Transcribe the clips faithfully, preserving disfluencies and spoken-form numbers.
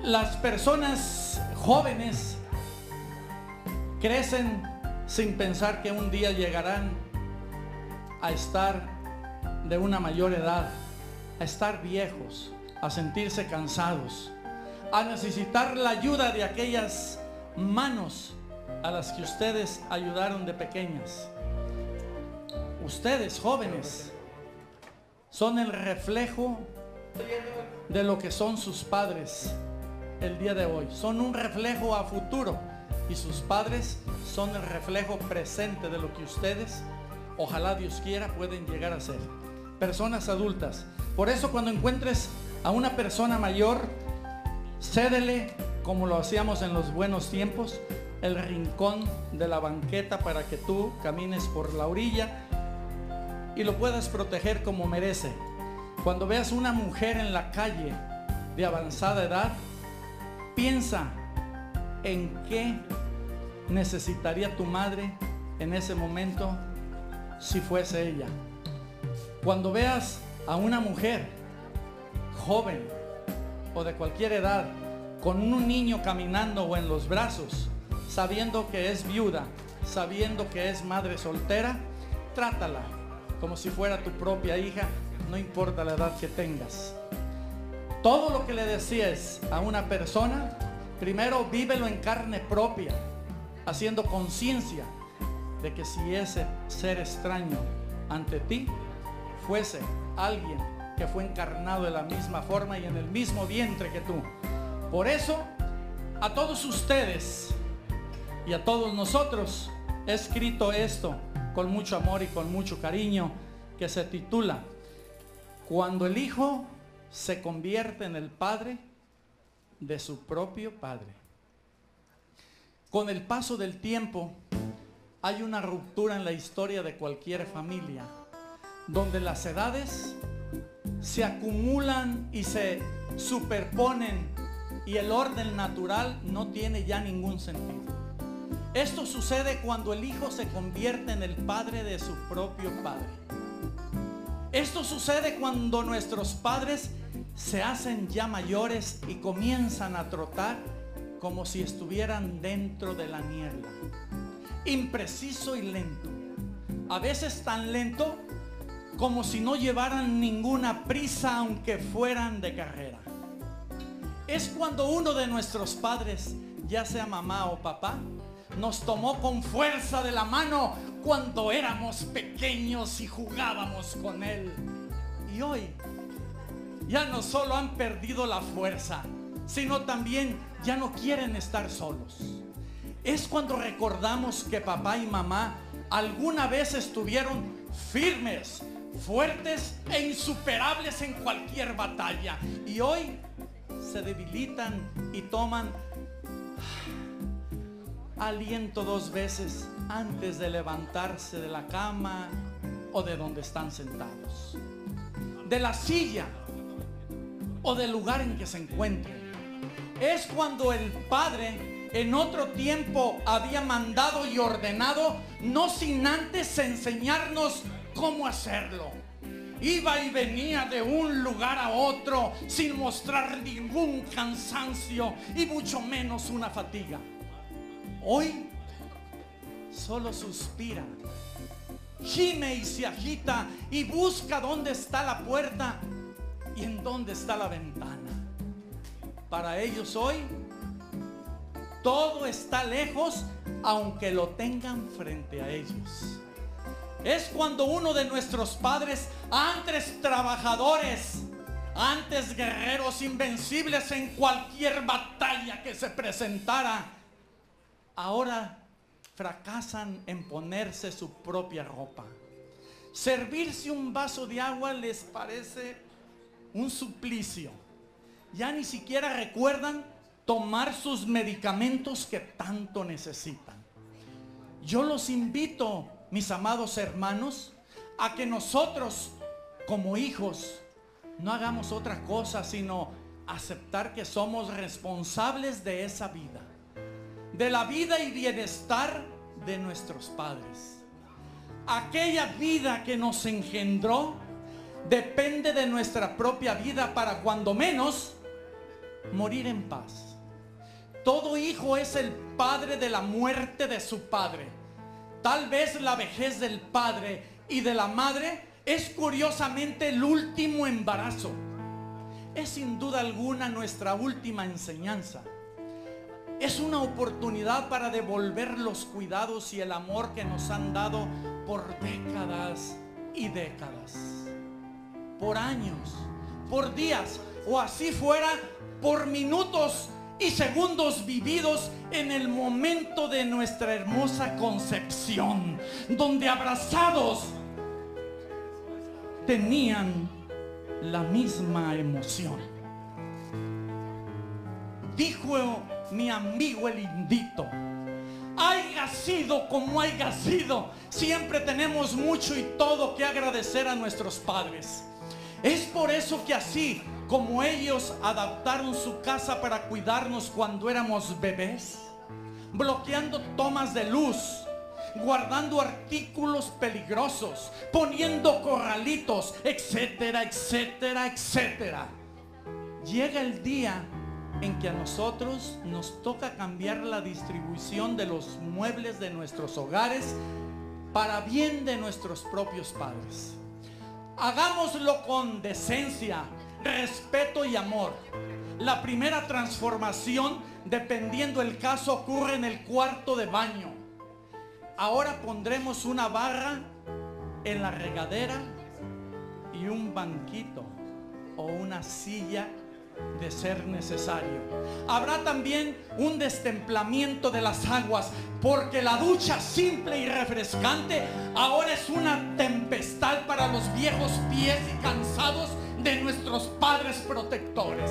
Las personas jóvenes crecen sin pensar que un día llegarán a estar de una mayor edad, a estar viejos, a sentirse cansados, a necesitar la ayuda de aquellas manos a las que ustedes ayudaron de pequeñas. Ustedes, jóvenes, son el reflejo de lo que son sus padres el día de hoy. Son un reflejo a futuro y sus padres son el reflejo presente de lo que ustedes, ojalá Dios quiera, pueden llegar a ser. Personas adultas. Por eso cuando encuentres a una persona mayor, cédele, como lo hacíamos en los buenos tiempos, el rincón de la banqueta para que tú camines por la orilla y lo puedas proteger como merece. Cuando veas una mujer en la calle de avanzada edad, piensa en qué necesitaría tu madre en ese momento si fuese ella. Cuando veas a una mujer joven o de cualquier edad con un niño caminando o en los brazos, sabiendo que es viuda, sabiendo que es madre soltera, trátala como si fuera tu propia hija, no importa la edad que tengas. Todo lo que le desees a una persona, primero vívelo en carne propia, haciendo conciencia de que si ese ser extraño ante ti fuese alguien que fue encarnado de la misma forma y en el mismo vientre que tú. Por eso, a todos ustedes y a todos nosotros he escrito esto con mucho amor y con mucho cariño, que se titula Cuando el hijo se convierte en el padre de su propio padre. Con el paso del tiempo hay una ruptura en la historia de cualquier familia, donde las edades se acumulan y se superponen y el orden natural no tiene ya ningún sentido. Esto sucede cuando el hijo se convierte en el padre de su propio padre. Esto sucede cuando nuestros padres se hacen ya mayores y comienzan a trotar como si estuvieran dentro de la niebla. Impreciso y lento. A veces tan lento como si no llevaran ninguna prisa aunque fueran de carrera. Es cuando uno de nuestros padres, ya sea mamá o papá, nos tomó con fuerza de la mano cuando éramos pequeños y jugábamos con él. Y hoy ya no solo han perdido la fuerza, sino también ya no quieren estar solos. Es cuando recordamos que papá y mamá alguna vez estuvieron firmes, fuertes e insuperables en cualquier batalla. Y hoy se debilitan y toman aliento dos veces antes de levantarse de la cama o de donde están sentados, de la silla o del lugar en que se encuentren. Es cuando el padre en otro tiempo había mandado y ordenado, no sin antes enseñarnos cómo hacerlo. Iba y venía de un lugar a otro sin mostrar ningún cansancio y mucho menos una fatiga. Hoy solo suspira, gime y se agita y busca dónde está la puerta y en dónde está la ventana. Para ellos hoy todo está lejos, aunque lo tengan frente a ellos. Es cuando uno de nuestros padres, antes trabajadores, antes guerreros invencibles en cualquier batalla que se presentara, ahora fracasan en ponerse su propia ropa. Servirse un vaso de agua les parece un suplicio. Ya ni siquiera recuerdan tomar sus medicamentos que tanto necesitan. Yo los invito, mis amados hermanos, a que nosotros como hijos no hagamos otra cosa sino aceptar que somos responsables de esa vida, de la vida y bienestar de nuestros padres. Aquella vida que nos engendró depende de nuestra propia vida para cuando menos morir en paz. Todo hijo es el padre de la muerte de su padre. Tal vez la vejez del padre y de la madre es curiosamente el último embarazo. Es sin duda alguna nuestra última enseñanza. Es una oportunidad para devolver los cuidados y el amor que nos han dado por décadas y décadas, por años, por días, o así fuera, por minutos y segundos vividos en el momento de nuestra hermosa concepción, donde abrazados tenían la misma emoción. Dijo mi amigo el Indito: haya sido como haya sido, siempre tenemos mucho y todo que agradecer a nuestros padres. Es por eso que así como ellos adaptaron su casa para cuidarnos cuando éramos bebés, bloqueando tomas de luz, guardando artículos peligrosos, poniendo corralitos, etcétera, etcétera, etcétera, llega el día en que a nosotros nos toca cambiar la distribución de los muebles de nuestros hogares para bien de nuestros propios padres. Hagámoslo con decencia, respeto y amor. La primera transformación, dependiendo el caso, ocurre en el cuarto de baño. Ahora pondremos una barra en la regadera y un banquito o una silla de ser necesario. Habrá también un destemplamiento de las aguas, porque la ducha simple y refrescante ahora es una tempestad para los viejos pies y cansados de nuestros padres protectores.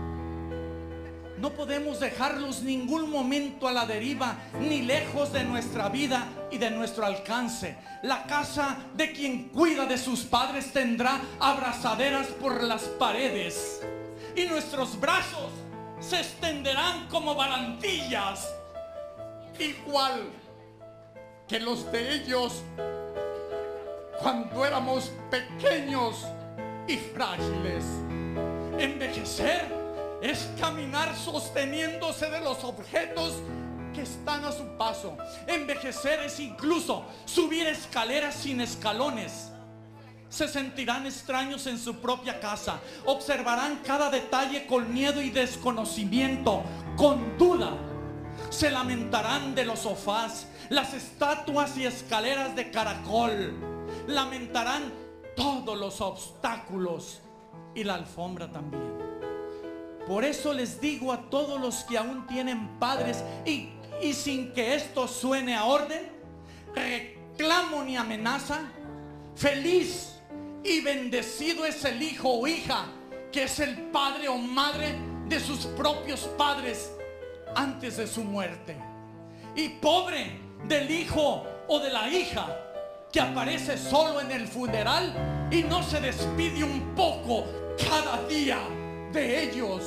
No podemos dejarlos ningún momento a la deriva, ni lejos de nuestra vida y de nuestro alcance. La casa de quien cuida de sus padres tendrá abrazaderas por las paredes, y nuestros brazos se extenderán como barantillas, igual que los de ellos cuando éramos pequeños y frágiles. Envejecer es caminar sosteniéndose de los objetos que están a su paso. Envejecer es incluso subir escaleras sin escalones. Se sentirán extraños en su propia casa. Observarán cada detalle con miedo y desconocimiento, con duda. Se lamentarán de los sofás, las estatuas y escaleras de caracol. Lamentarán todos los obstáculos y la alfombra también. Por eso les digo a todos los que aún tienen padres, y, y sin que esto suene a orden, reclamo ni amenaza, feliz y bendecido es el hijo o hija que es el padre o madre de sus propios padres antes de su muerte. Y pobre del hijo o de la hija que aparece solo en el funeral y no se despide un poco cada día de ellos.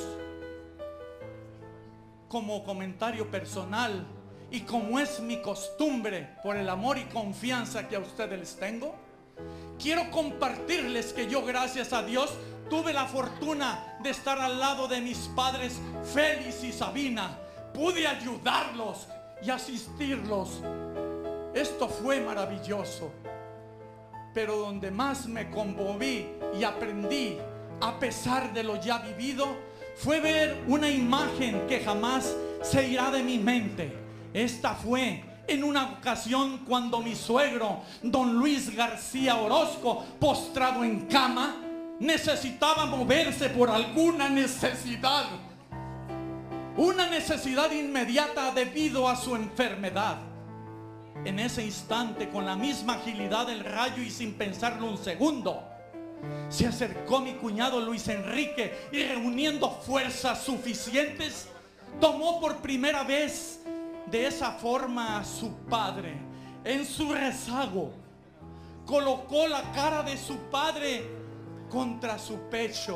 Como comentario personal, y como es mi costumbre, por el amor y confianza que a ustedes les tengo, quiero compartirles que yo, gracias a Dios, tuve la fortuna de estar al lado de mis padres Félix y Sabina. Pude ayudarlos y asistirlos. Esto fue maravilloso. Pero donde más me conmoví y aprendí, a pesar de lo ya vivido, fue ver una imagen que jamás se irá de mi mente. Esta fue en una ocasión cuando mi suegro, don Luis García Orozco, postrado en cama, necesitaba moverse por alguna necesidad. Una necesidad inmediata debido a su enfermedad. En ese instante, con la misma agilidad del rayo y sin pensarlo un segundo, se acercó mi cuñado Luis Enrique y, reuniendo fuerzas suficientes, tomó por primera vez de esa forma a su padre en su rezago. Colocó la cara de su padre contra su pecho.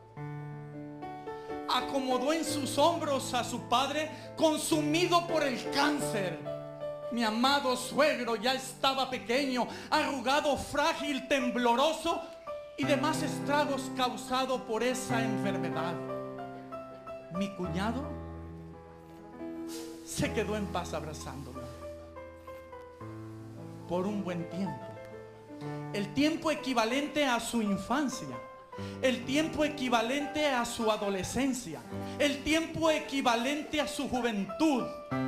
Acomodó en sus hombros a su padre consumido por el cáncer. Mi amado suegro ya estaba pequeño, arrugado, frágil, tembloroso y demás estragos causados por esa enfermedad. mi cuñado se quedó en paz abrazándome por un buen tiempo. El tiempo equivalente a su infancia, el tiempo equivalente a su adolescencia, el tiempo equivalente a su juventud.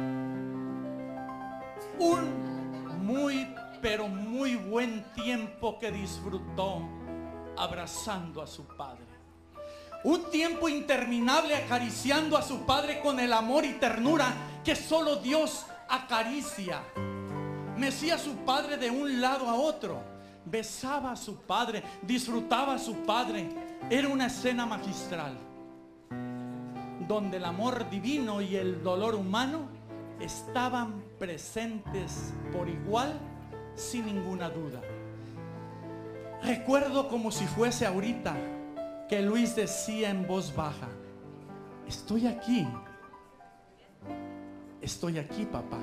Un muy, pero muy buen tiempo que disfrutó abrazando a su padre. Un tiempo interminable acariciando a su padre con el amor y ternura que solo Dios acaricia. Mecía a su padre de un lado a otro, besaba a su padre, disfrutaba a su padre. Era una escena magistral donde el amor divino y el dolor humano estaban presentes por igual, sin ninguna duda. Recuerdo como si fuese ahorita que Luis decía en voz baja: estoy aquí, estoy aquí, papá.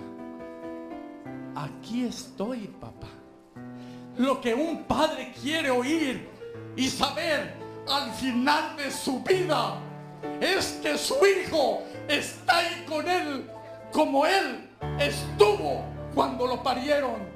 Aquí estoy, papá. Lo que un padre quiere oír y saber al final de su vida es que su hijo está ahí con él, como él estuvo cuando lo parieron.